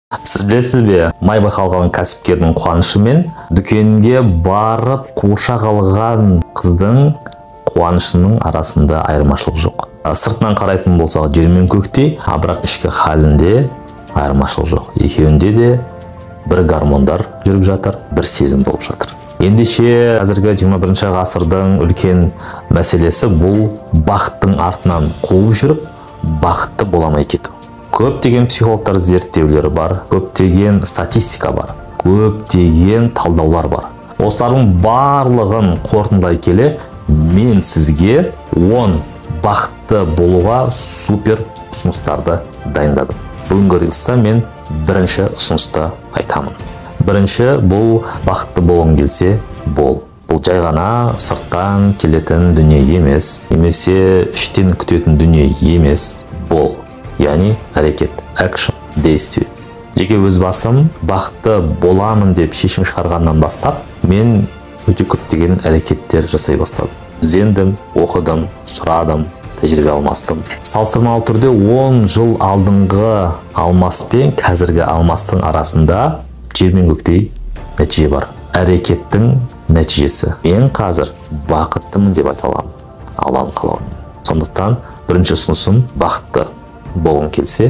Сіз білесіз бе, майбақ алған кәсіпкердің қуанышы мен дүкенге барып қуыршақ алған қыздың қуанышының арасында айырмашылық жоқ. Сыртынан қарайтын болсақ жер мен көктей, бірақ ішкі халінде айырмашылық жоқ. Екеуінде де бір гормондар жүріп жатыр, бір сезім болып жатыр. Ендеше қазіргі 21 ғасырдың үлкен мәселесі бұл бақыттың артынан қуып жүріп, бақытты бола алмай кету. Көптеген психологтар зерттеулері бар, көптеген статистика бар, көптеген талдаулар бар. Осылардың барлығын қорытындылай келе, мен сізге 10 бақытты болуға супер ұсыныстарды дайындадым. Бүгінгі рилста мен бірінші ұсынысты айтамын. Бірінші, бұл бақытты болғың келсе, бол. Бұл жай ғана сырттан келетін дүние емес, немесе іштен күтетін дүние емес, бол. Яғни әрекет, action, действие. Жеке өз басым бақытты боламын деп шешім шығарғаннан бастап, мен өте көптеген әрекеттер жасай бастадым. Іздендім, оқыдым, сұрадым, тәжірибе алмастым. Салыстырмалы түрде 10 жыл алдыңғы алмас пен қазіргі алмастың арасында жер мен көктей нәтиже бар. Әрекеттің нәтижесі. Мен қазір бақыттымын деп айта аламын, Алланың қалауымен. Сондықтан бірінші ұсынысым бақытты болғың келсе,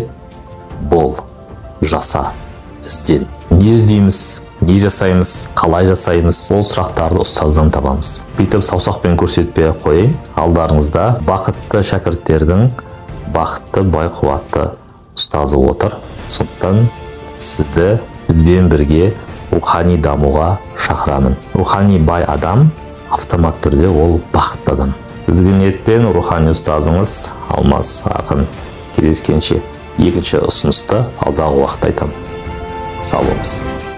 бол, жаса, ізден. Не іздейміз, не жасаймыз, қалай жасаймыз, ол сұрақтарды ұстаздан табамыз. Бүйтіп саусақпен көрсетпей қойайын, алдарыңызда бақытты шәкірттердің бақытты бай қуатты ұстазы отыр. Сондықтан сізді бізбен бірге рухани дамуға шақырамын. Рухани бай адам автомат түрде ол бақытты адам. Ізгі ниетпен рухани ұстазыңыз Алмас Ақын. Кездескенше екінші ұсынысты алдағы уақытта айтамын. Сау болыңыз.